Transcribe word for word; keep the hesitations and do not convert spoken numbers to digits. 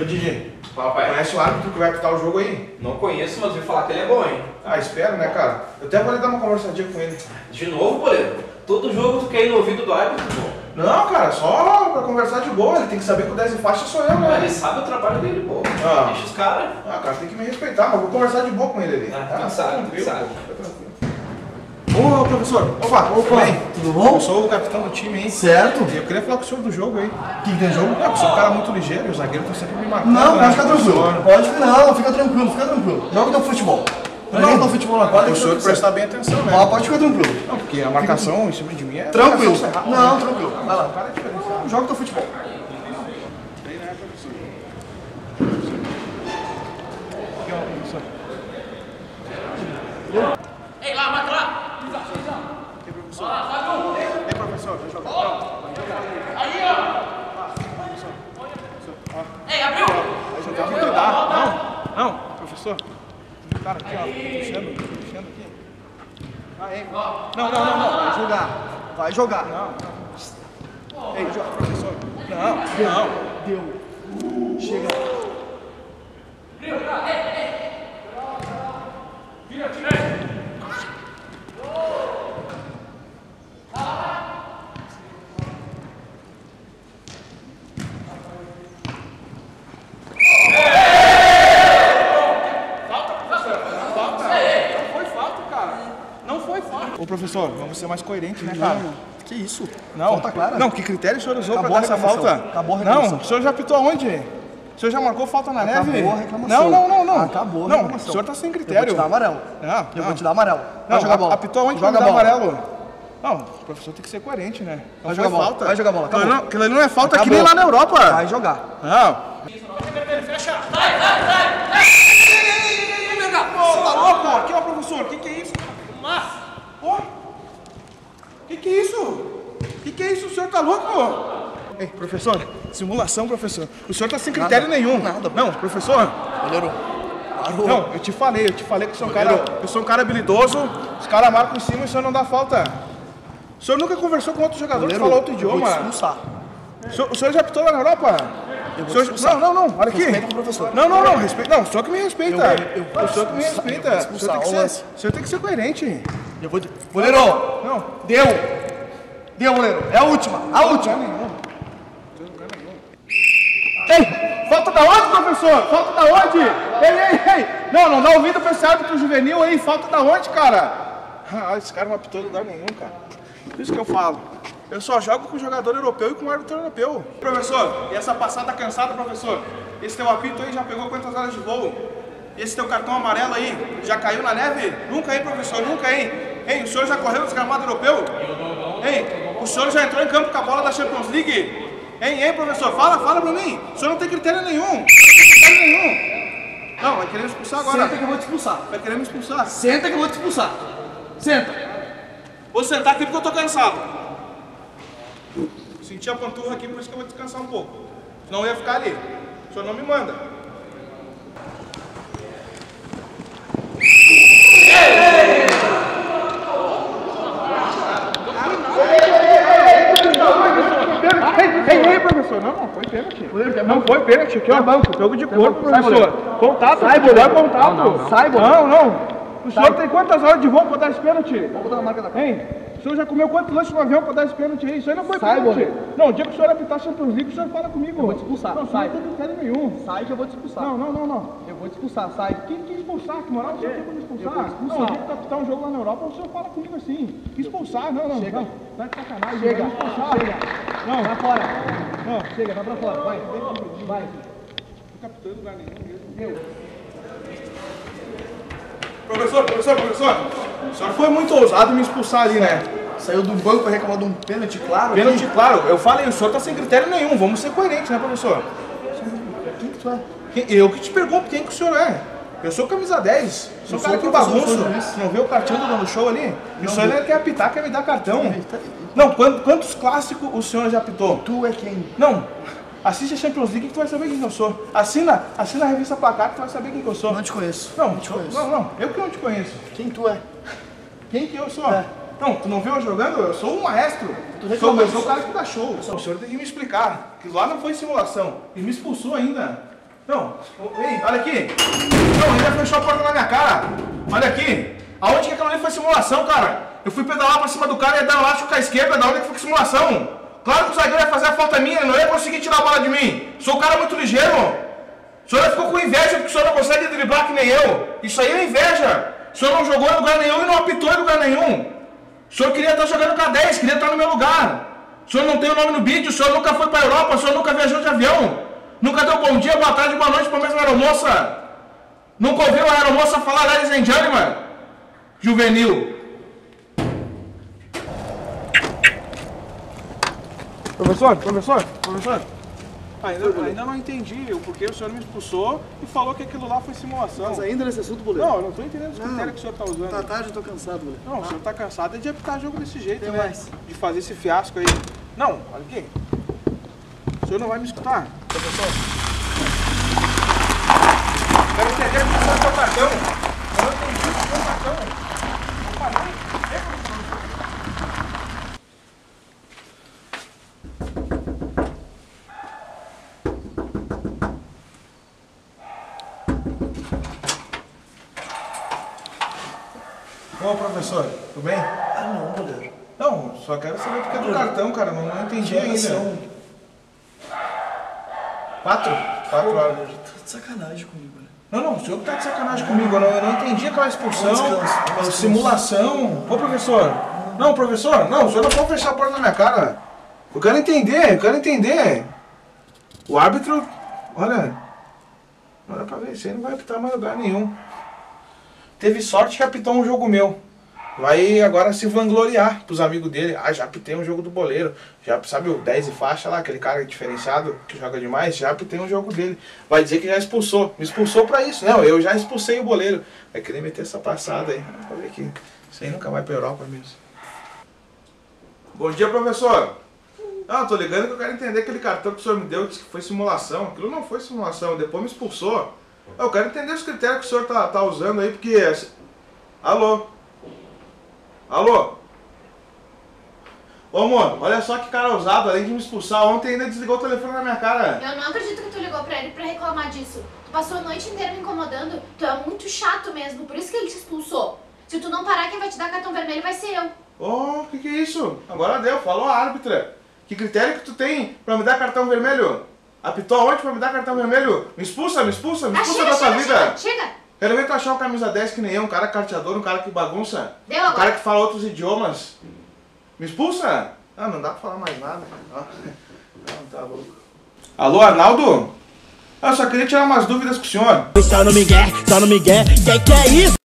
Ô Didi, fala, pai. Conhece o árbitro que vai apitar o jogo aí? Não conheço, mas ouvi falar que ele é bom, hein? Ah, espero, né, cara? Eu até vou dar uma conversadinha com ele. De novo, Boleiro? Todo jogo tu quer ir no ouvido do árbitro, pô. Não, cara, só pra conversar de boa. Ele tem que saber que o dez e faixa sou eu, né? Ele sabe o trabalho dele, pô. Ah. Deixa os caras. Ah, cara, tem que me respeitar, mas vou conversar de boa com ele ali. Ah, tu sabe, tu sabe. Ô, professor. Opa, Opa, bem? tudo bom? Eu sou o capitão do time, hein? Certo. E eu queria falar com o senhor do jogo aí. O que, que tem jogo? É, eu sou um cara muito ligeiro e o zagueiro tá sempre me marcando. Não, né, pode ficar tranquilo. professor? Pode ficar, não, fica tranquilo, fica tranquilo. Joga teu futebol. Joga teu futebol na quadra. O senhor prestar bem atenção, né? Ah, pode ficar tranquilo. Não, porque a marcação em cima de mim é... Tranquilo. marcação cerrada, Não, né? tranquilo. Vai lá. O cara é diferente. Não, joga teu futebol. Bem, né, professor? Aqui, ó, professor. Ei, lá, mata lá! Aqui, professor. Ei, professor, vai jogar. Vai jogar. Aí, ó! Ei, abriu! Vai jogar, vou cuidar. Não, não, professor. Cara, aqui, ó. Puxando, puxando aqui. Ah, ei. Não, não, não, não. Vai jogar. Vai jogar. Não, não. Ei, joga, professor. Não, não. Deu. Chega. Vira, tira! Ô, professor, vamos ser mais coerentes, né, cara? Que isso? Não, Falta clara? Não, que critério o senhor usou Acabou pra dar a essa reclamação. falta? Acabou a reclamação. Não, o senhor já apitou aonde? O senhor já marcou falta na Acabou neve? a reclamação. Não, não, não, não. Acabou a Não, reclamação. o senhor tá sem Eu vou critério. te dar amarelo. Não, Eu não. vou te dar amarelo. Vai Não, jogar bola. apitou aonde Joga pra me dar bola. amarelo? Não, o professor tem que ser coerente, né? Não Vai foi jogar bola. falta. Vai jogar bola, acabou. Aquilo não, aquilo ali não é falta aqui Acabou. nem lá na Europa. Vai jogar. Não. Fecha! Sai, sai, sai! Ô, tá louco? Aqui, ó, professor, o que que é isso? Mas, Ô, que que é isso? Que que é isso? O senhor tá louco? Ei, professor, simulação, professor. O senhor tá sem critério Nada, nenhum. nada. Não, professor. Goleiro. Parou. Não, eu te falei, eu te falei que eu sou um cara, eu sou um cara habilidoso, os caras marcam em cima e o senhor não dá falta. O senhor nunca conversou com outro jogador que Goleiro, fala outro eu vou idioma? te expulsar. O senhor, o senhor já apitou lá na Europa? Eu O vou senhor- te expulsar. Não, não, não, olha aqui. Respeita o professor. Não, não, não, respeita. Não, o senhor que me respeita. Eu- eu- eu- o senhor que me expulsar, respeita. eu vou O senhor expulsar, tem que ó, ser, lance. o senhor tem que ser coerente. Eu vou te... Goleiro! Não. Deu! Deu, goleiro. É a última. A última. Ei, falta da onde, professor? Falta da onde? Ei, ei, ei. Não, não dá ouvido pra esse árbitro juvenil aí. Falta da onde, cara? Ah, esse cara não apitou em lugar nenhum, cara. Por isso que eu falo. Eu só jogo com jogador europeu e com árbitro europeu. Professor, e essa passada cansada, professor? Esse teu apito aí já pegou quantas horas de voo? Esse teu cartão amarelo aí, já caiu na neve? Nunca, hein, professor? Nunca, hein? Hein, o senhor já correu nos gramados europeus? Hein, o senhor já entrou em campo com a bola da Champions League? Hein, hein, professor? Fala, fala pra mim. O senhor não tem critério nenhum. O senhor não tem critério nenhum. Não, vai querer me expulsar agora. Senta que eu vou te expulsar. Vai querer me expulsar. Senta que eu vou te expulsar. Senta. Vou sentar aqui porque eu tô cansado. Senti a panturra aqui, por isso que eu vou descansar um pouco. Senão eu ia ficar ali. O senhor não me manda. Ei, ei, ei, professor. Não, não foi pênalti. Não foi pênalti. Aqui, ó. Banco. Jogo de corpo, professor. Contato. Sai, goleiro. Contato. Não, não. Sai, Não, não. O senhor tem quantas horas de voo pra dar esse pênalti? Vou botar na marca da cara. Hein? O senhor já comeu quantos lanches no avião pra dar esse pênalti aí? Isso aí não foi Sai, pênalti. goleiro. Não, o dia que o senhor apitar Champions League, o senhor fala comigo. Eu vou te expulsar. Não, o senhor Sai. não tem critério nenhum. Sai que eu vou te expulsar. Não, não, não, não. Eu vou te expulsar, sai. Que, que expulsar? Que moral o senhor tem pra me expulsar? Eu vou te expulsar. Não, o dia que tu apitar um jogo lá na Europa, o senhor fala comigo assim. Que expulsar? Não, não, Chega. não. Tá de sacanagem. Chega. vai me expulsar. Chega. Não. Vai fora. Não. Chega, vai pra fora. Vai. Vai. Não captando lugar nenhum mesmo. Professor, professor, professor. O senhor foi muito ousado em me expulsar ali, né? Saiu do banco pra reclamar de um pênalti, claro. Pênalti, claro. Eu falei, o senhor tá sem critério nenhum. Vamos ser coerentes, né, professor? Quem que tu é? Quem- Eu que te pergunto quem que o senhor é. Eu sou camisa dez. Sou Eu o cara sou que o professor, bagunço. sou juiz. Não vê o cartão dando show ali? E o senhor vi. ainda quer apitar, quer me dar cartão. Tá- Não, quant- quantos clássicos o senhor já apitou? Tu é quem? Não. Assiste a Champions League que tu vai saber quem que eu sou. Assina, assina a revista Placar que tu vai saber quem que eu sou. Não te conheço. Não, não te conheço. não, não. Eu que não te conheço. Quem tu é? Quem que eu sou? É. Não, tu não viu eu jogando? Eu sou um maestro. Tu Sou, reclama eu sou o disso. cara que dá show. O senhor tem que me explicar. Que lá não foi simulação. E me expulsou ainda. Não, ei, olha aqui. Não, ainda fechou a porta na minha cara. Olha aqui. Aonde que aquilo ali foi simulação, cara? Eu fui pedalar pra cima do cara e ia dar um laço com a esquerda. Da onde que foi simulação? Claro que o zagueiro ia fazer a falta minha, não ia conseguir tirar a bola de mim. Sou um cara muito ligeiro. O senhor ficou com inveja porque o senhor não consegue driblar que nem eu. Isso aí é inveja. O senhor não jogou em lugar nenhum e não apitou em lugar nenhum. O senhor queria estar jogando com a dez, queria estar no meu lugar. O senhor não tem o nome no bid, o senhor nunca foi para a Europa, o senhor nunca viajou de avião. Nunca deu bom dia, boa tarde, boa noite para a mesma aeromoça. Nunca ouviu a aeromoça falar ladies and gentlemen? Juvenil. Professor, professor, professor. Ainda, ainda não entendi o porquê o senhor me expulsou e falou que aquilo lá foi simulação. Mas ainda nesse assunto, Boleiro? Não, eu não estou entendendo os critérios que o senhor está usando. Tá tarde, eu tô cansado, Boleiro. Não, o senhor está cansado de apitar jogo desse jeito, Tem né? mais. De fazer esse fiasco aí. Não, olha aqui. O senhor não vai me escutar. Professor. Quero entender o que o senhor tem o cartão. Eu não entendi o que é o cartão. Eu falei. Ô, professor, tudo bem? Ah, não, Boleiro. Não, só quero saber porque é do cartão, cara. Não, não entendi ainda. Quatro? Quatro horas. Tá de sacanagem comigo, né? Não, não, o senhor que tá de sacanagem comigo. Eu não, eu não entendi aquela expulsão, Descanso, descanso. simulação. Ô, professor. Não, professor, não, o senhor não pode fechar a porta na minha cara. Eu quero entender, eu quero entender. O árbitro, olha, olha pra ver, isso aí não vai apitar mais lugar nenhum. Teve sorte que apitou um jogo meu. Vai agora se vangloriar pros amigos dele. Ah, já apitei um jogo do Boleiro. Já, sabe o dez e faixa lá, aquele cara diferenciado que joga demais? Já apitei um jogo dele. Vai dizer que já expulsou. Me expulsou pra isso. Não, eu já expulsei o Boleiro. Vai querer meter essa passada aí. Pra ver que isso aí nunca vai pra Europa mesmo. Bom dia, professor. Não, tô ligando que eu quero entender aquele cartão que o senhor me deu, disse que foi simulação. Aquilo não foi simulação, depois me expulsou. Eu quero entender os critérios que o senhor tá, tá usando aí, porque... Alô? Alô? Ô, amor, olha só que cara ousado, além de me expulsar ontem, ainda desligou o telefone na minha cara. Eu não acredito que tu ligou pra ele pra reclamar disso. Tu passou a noite inteira me incomodando. Tu é muito chato mesmo, por isso que ele te expulsou. Se tu não parar, quem vai te dar cartão vermelho vai ser eu. Ô, o que que é isso? Agora deu, falou a árbitra. Que critério que tu tem pra me dar cartão vermelho? Apitou aonde pra me dar cartão vermelho? Me expulsa, me expulsa, me Ah, expulsa chega, da tua chega, vida. chega, chega. Quero ver tu achar um camisa dez que nem eu, um cara carteador, um cara que bagunça. Deu Um agora. cara que fala outros idiomas. Me expulsa? Ah, não dá pra falar mais nada. Ah, não, tá louco. Alô, Arnaldo? Eu só queria tirar umas dúvidas com o senhor. Só no Miguel, só no Miguel, que que é isso?